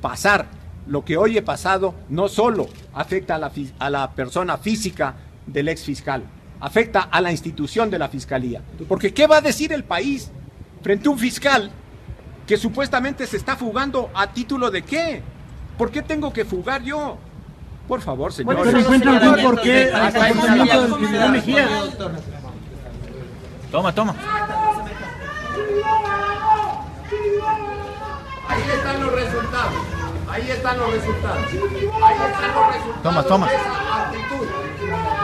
pasar lo que hoy he pasado no solo afecta a la persona física del ex fiscal, afecta a la institución de la Fiscalía. Porque ¿qué va a decir el país frente a un fiscal que supuestamente se está fugando a título de qué? ¿Por qué tengo que fugar yo? Por favor, señor. Bueno, ¿se encuentra algún por qué al comportamiento del general Mejía? Toma. Ahí están los resultados. Ahí están los resultados. Toma. De esa actitud.